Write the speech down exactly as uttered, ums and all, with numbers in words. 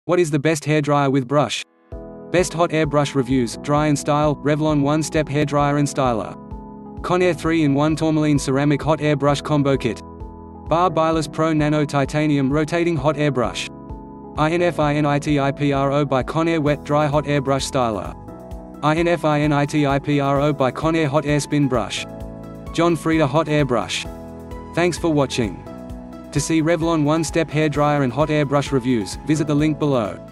What is the best hairdryer with brush? Best hot air brush reviews: Dry and Style, Revlon one-step hairdryer and styler. Conair three in one Tourmaline ceramic hot air brush combo kit. BaBylissPRO Nano titanium rotating hot air brush. INFINITIPRO by Conair wet dry hot air brush styler. INFINITIPRO by Conair hot air spin brush. John Frieda hot air brush. Thanks for watching. To see Revlon one-step hairdryer and hot air brush reviews, visit the link below.